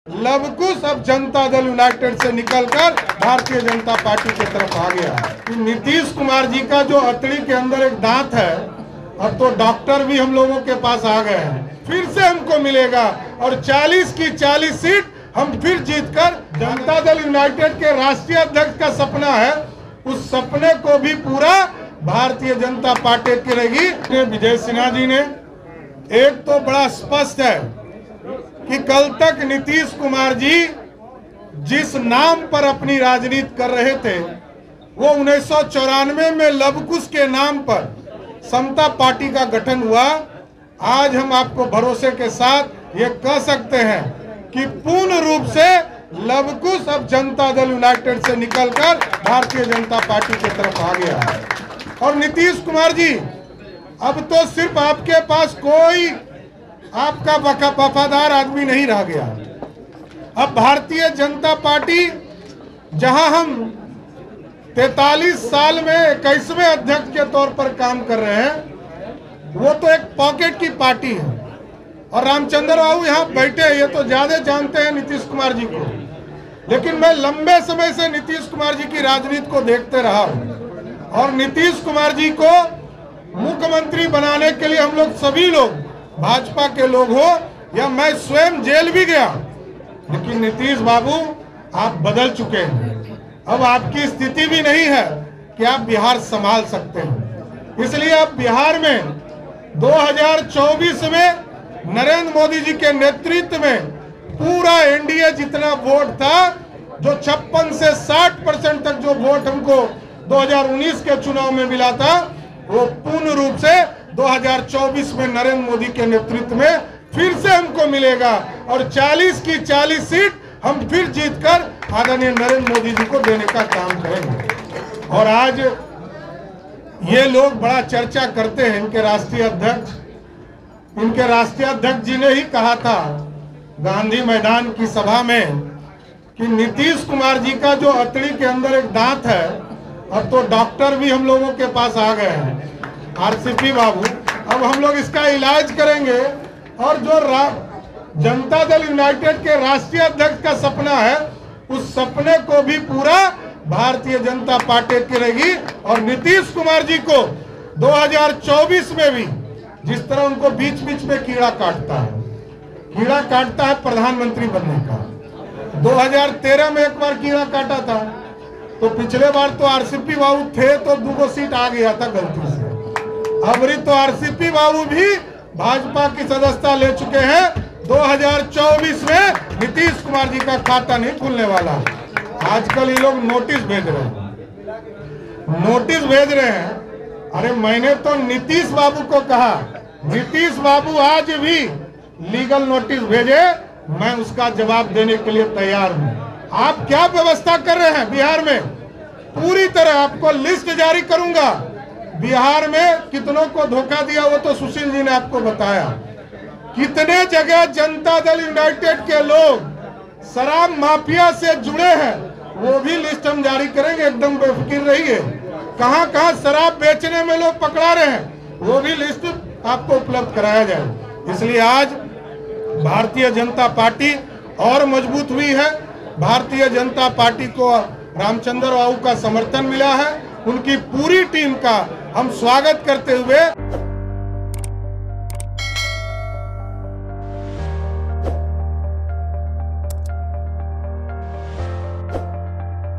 लवकुश अब जनता दल यूनाइटेड से निकलकर भारतीय जनता पार्टी की तरफ आ गया है। नीतीश कुमार जी का जो अतड़ी के अंदर एक दांत है, अब तो डॉक्टर भी हम लोगों के पास आ गए हैं। फिर से हमको मिलेगा और 40 की 40 सीट हम फिर जीतकर जनता दल यूनाइटेड के राष्ट्रीय अध्यक्ष का सपना है, उस सपने को भी पूरा भारतीय जनता पार्टी करेगी। विजय सिन्हा जी ने एक तो बड़ा स्पष्ट है कि कल तक नीतीश कुमार जी जिस नाम पर अपनी राजनीति कर रहे थे वो 1994 में लवकुश के नाम पर समता पार्टी का गठन हुआ। आज हम आपको भरोसे के साथ ये कह सकते हैं कि पूर्ण रूप से लवकुश अब जनता दल यूनाइटेड से निकलकर भारतीय जनता पार्टी की तरफ आ गया है। और नीतीश कुमार जी अब तो सिर्फ आपके पास कोई आपका वफादार आदमी नहीं रह गया। अब भारतीय जनता पार्टी जहां हम 43 साल में 21वें अध्यक्ष के तौर पर काम कर रहे हैं, वो तो एक पॉकेट की पार्टी है। और रामचंद्र बाबू यहाँ बैठे हैं, ये तो ज्यादा जानते हैं नीतीश कुमार जी को, लेकिन मैं लंबे समय से नीतीश कुमार जी की राजनीति को देखते रहा हूँ। और नीतीश कुमार जी को मुख्यमंत्री बनाने के लिए हम लोग सभी लोग, भाजपा के लोग हो या मैं स्वयं जेल भी गया, लेकिन नीतीश बाबू आप बदल चुके हैं। अब आपकी स्थिति भी नहीं है कि आप बिहार संभाल सकते हैं। इसलिए अब बिहार में 2024 में नरेंद्र मोदी जी के नेतृत्व में पूरा एनडीए जितना वोट था, जो 56 से 60% तक जो वोट हमको 2019 के चुनाव में मिला था, वो पूर्ण रूप से 2024 में नरेंद्र मोदी के नेतृत्व में फिर से हमको मिलेगा और 40 की 40 सीट हम फिर जीतकर आदरणीय नरेंद्र मोदी जी को देने का काम करेंगे। और आज ये लोग बड़ा चर्चा करते हैं, इनके राष्ट्रीय अध्यक्ष जी ने ही कहा था गांधी मैदान की सभा में कि नीतीश कुमार जी का जो अतड़ी के अंदर एक दांत है, अब तो डॉक्टर भी हम लोगों के पास आ गए हैं, आरसीपी बाबू, अब हम लोग इसका इलाज करेंगे। और जो जनता दल यूनाइटेड के राष्ट्रीय अध्यक्ष का सपना है, उस सपने को भी पूरा भारतीय जनता पार्टी करेगी। और नीतीश कुमार जी को 2024 में भी जिस तरह उनको बीच बीच में कीड़ा काटता है प्रधानमंत्री बनने का, 2013 में एक बार कीड़ा काटा था, तो पिछले बार तो आरसीपी बाबू थे तो 2 सीट आ गया था गलती से। अबरी तो आरसीपी बाबू भी भाजपा की सदस्यता ले चुके हैं। 2024 में नीतीश कुमार जी का खाता नहीं खुलने वाला। आजकल ये लोग नोटिस भेज रहे हैं। अरे मैंने तो नीतीश बाबू को कहा, नीतीश बाबू आज भी लीगल नोटिस भेजे, मैं उसका जवाब देने के लिए तैयार हूं। आप क्या व्यवस्था कर रहे हैं बिहार में? पूरी तरह आपको लिस्ट जारी करूंगा। बिहार में कितनों को धोखा दिया वो तो सुशील जी ने आपको बताया। कितने जगह जनता दल यूनाइटेड के लोग शराब माफिया से जुड़े हैं, वो भी लिस्ट हम जारी करेंगे, एकदम बेफिक्र रहिए। कहां कहां शराब बेचने में लोग पकड़ा रहे हैं, वो भी लिस्ट आपको उपलब्ध कराया जाए। इसलिए आज भारतीय जनता पार्टी और मजबूत हुई है। भारतीय जनता पार्टी को रामचंद्र बाबू का समर्थन मिला है, उनकी पूरी टीम का हम स्वागत करते हुए